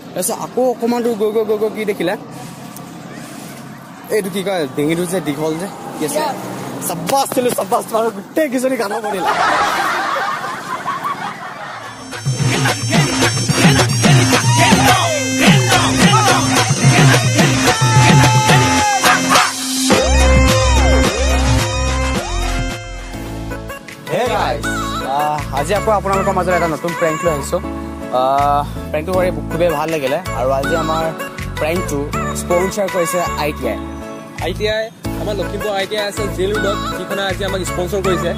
তাৰপিছত আকৌ অকণমান দূৰ গৈ গৈ গৈ গৈ কি দেখিলে এইটো কি কয় ডিঙিটো যে দীঘল যে কি আছে চাব্বাছ দিলোঁ চাব্বাছ তোমাৰ গোটেই কেইজনী গান পৰিলে আজি আকৌ আপোনালোকৰ মাজত এটা নতুন প্ৰেংক লৈ আহিছোঁ প্ৰেংকটো কৰি খুবেই ভাল লাগিলে আৰু আজি আমাৰ প্ৰেংকটো স্পনচাৰ কৰিছে ITI আমাৰ লখিমপুৰ ITI আছে জেল ৰোডত যিখনে আজি আমাক স্পনচাৰ কৰিছে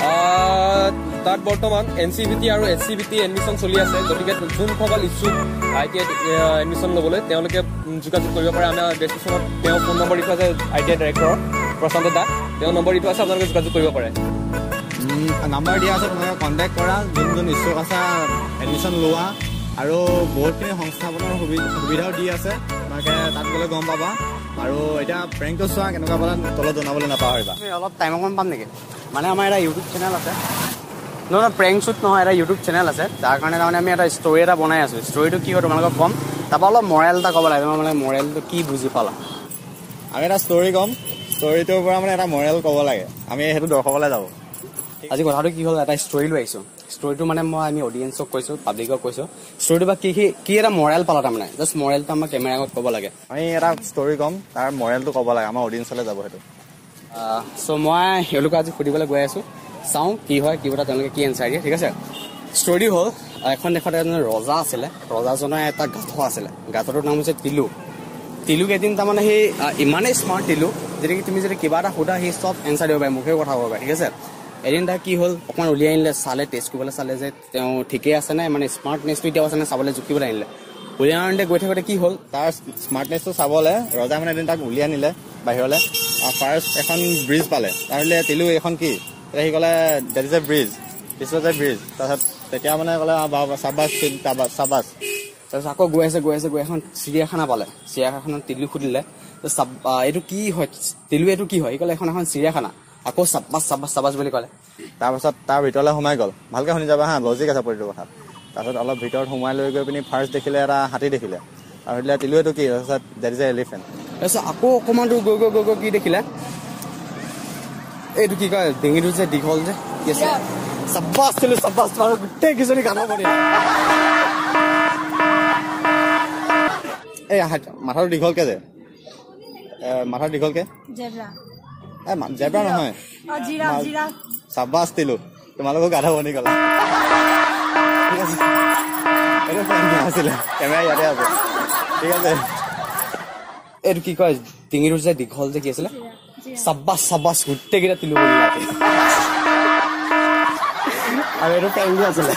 তাত বৰ্তমান NCVT আৰু SCVT এডমিশ্যন চলি আছে গতিকে যোনসকল ইচ্ছুক ITI এডমিশ্যন ল'বলৈ তেওঁলোকে যোগাযোগ কৰিব পাৰে আমাৰ ডেছক্ৰিপশ্যনত তেওঁ ফোন নম্বৰ দি থোৱা আছে ITI ডাইৰেক্টৰৰ প্ৰশান্ত দা তেওঁ নম্বৰ দি থোৱা আছে আপোনালোকে যোগাযোগ কৰিব পাৰে নাম্বাৰ দিয়া আছে তোমালোকে কণ্টেক্ট কৰা যোন ইচ্ছুক আছে এডমিশ্যন লোৱা আৰু বহুতখিনি সংস্থাপনৰ সুবিধাও দি আছে তোমালোকে তাত গ'লে গম পাবা আৰু এতিয়া প্ৰেংকটো চোৱা কেনেকুৱা পালা তলত জনাবলৈ নাপাহৰিবা অলপ টাইম অকণ পাম নেকি মানে আমাৰ এটা ইউটিউব চেনেল আছে নহয় প্ৰেংক শ্বুট নহয় এটা ইউটিউব চেনেল আছে তাৰ কাৰণে তাৰমানে আমি এটা ষ্টৰি এটা বনাই আছোঁ ষ্টৰিটো কি হয় তোমালোকক ক'ম তাৰপৰা অলপ মৰেল এটা ক'ব লাগে মানে মৰেলটো কি বুজি পালা আমি এটা ষ্টৰি ক'ম ষ্টৰিটোৰ পৰা মানে এটা মৰেল ক'ব লাগে আমি সেইটো দৰ্শকলৈ যাব আজি কথাটো কি হ'ল এটা ষ্টৰি লৈ আহিছোঁ ষ্টৰিটো মানে আমি অডিয়েঞ্চক কৈছোঁ পাব্লিকক কৈছোঁ ষ্টৰিটো বা কি এটা মৰেল পালা তাৰমানে জাষ্ট মৰেলটো আমাৰ কেমেৰা আগত ক'ব লাগে আমি এটা ষ্টৰি ক'ম তাৰ মৰেলটো ক'ব লাগে আমাৰ অডিয়েঞ্চলৈ যাব সেইটো চ' মই তেওঁলোকক আজি সুধিবলৈ গৈ আছোঁ চাওঁ কি হয় কি কথা তেওঁলোকে কি এনচাৰ দিয়ে ঠিক আছে ষ্টৰি হ'ল এখন দেশত এজন ৰজা আছিলে ৰজাজনৰ এটা গাধ আছিলে গাধটোৰ নাম হৈছে তিলুক এদিন তাৰমানে সেই ইমানেই স্মাৰ্ট তিলুক যেনেকৈ তুমি যদি কিবা এটা সোধা সি চব এনচাৰ দিব পাৰে মুখেও কথা ক'ব পাৰে ঠিক আছে এদিন তাৰ কি হ'ল অকণমান উলিয়াই আনিলে চালে টেষ্ট কৰিবলৈ চালে যে তেওঁ ঠিকেই আছে নাই মানে স্মাৰ্টনেছটো এতিয়াও আছে নে চাবলৈ জুখিবলৈ আনিলে উলিয়াই আনোতে গৈ থাকোঁতে কি হ'ল তাৰ স্মাৰ্টনেছটো চাবলৈ ৰজাই মানে এদিন তাক উলিয়াই আনিলে বাহিৰলৈ ফাৰ্ষ্ট এখন ব্ৰিজ পালে তাৰপিছতে তিলু এইখন কি তেতিয়া সি ক'লে that is a bridge this is a bridge তাৰপিছত তেতিয়া মানে ক'লে চাবাছ তাৰপিছত আকৌ গৈ এখন চিৰিয়াখানা পালে চিৰিয়াখানাত তিলু সুধিলে এইটো কি হয় তিলু এইটো কি হয় সি ক'লে এখন চিৰিয়াখানা আকৌ চাবাছ বুলি ক'লে তাৰপাছত তাৰ ভিতৰলৈ সোমাই গ'ল ভালকৈ শুনি যাবা হা লজিক আছে প্ৰতিটো কথাত তাৰপিছত অলপ ভিতৰত সোমাই লৈ গৈ পিনি ফাৰ্ষ্ট দেখিলে এটা হাতী দেখিলে আৰু সুধিলে তিলু এইটো কি তাৰপিছত ডেট ইজ এ এলিফেণ্ট তাৰপিছত আকৌ অকণমান দূৰ গৈ গৈ গৈ গৈ কি দেখিলে এইটো কি কয় ডিঙিটো যে দীঘল যে কি আছে চাব্বাছ দিলোঁ চাব্বাছ তোমাৰ গোটেই কেইজনী গান পৰিলে এই মাথাটো দীঘলকৈ যে মাথাটো দীঘলকৈ জেব্ৰা নহয় চাব্বাছ তিলু তোমালোকক গাধা বনি গ'লা আছিলে কেমেৰা ইয়াতে আছে ঠিক আছে এইটো কি কয় ডিঙিটো যে দীঘল যে কি আছিলে চাব্বাছ গোটেইকেইটা তিলু পৰিলে আৰু এইটো পেংগু আছিলে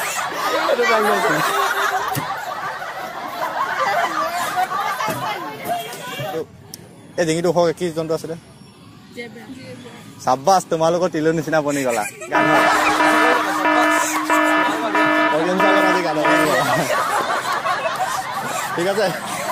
এই ডিঙিটো ওখ কি জন্তু আছিলে চাব্বাছ তোমালোকৰ তিলু নিচিনা বনি গ'লা গান ঠিক আছে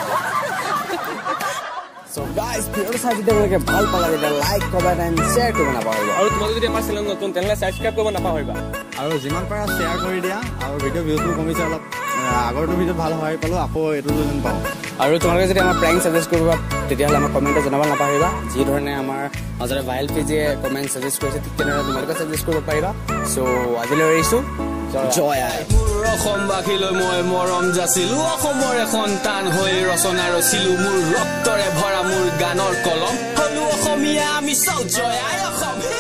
So guys, ভিডিওটো চাই যদি আপোনালোকে ভাল পালে তেতিয়া লাইক কমেণ্ট এণ্ড শ্বেয়াৰ কৰিব নাপাহৰিব আৰু তোমালোকে যদি আমাৰ চেনেল নতুন তেনেহ'লে ছাবস্ক্ৰাইব কৰিব নাপাহৰিবা আৰু যিমান পাৰা শ্বেয়াৰ কৰি দিয়া আৰু ভিডিঅ' ভিউটো কমিছে অলপ আগৰটো ভিডিঅ'ত ভাল সহায় পালোঁ আকৌ এইটো যেন পাওঁ আৰু তোমালোকে যদি আমাৰ প্ৰেংক ছাজেষ্ট কৰিব তেতিয়াহ'লে আমাৰ কমেণ্টত জনাব নাপাহৰিবা যি ধৰণে আমাৰ মাজতে ভাইল পেজে কমেণ্ট ছাজেষ্ট কৰিছে ঠিক তেনেদৰে তোমালোকে ছাজেষ্ট কৰিব পাৰিবা চ' আজিলৈ এৰিছোঁ জয় আই মোৰ অসমবাসীলৈ মই মৰম যাচিলো অসমৰে সন্তান হৈ ৰচনা ৰচিলো মোৰ ৰক্তৰে ভৰা মোৰ গানৰ কলম হলো অসমীয়া আমি চাওঁ জয় আই অসম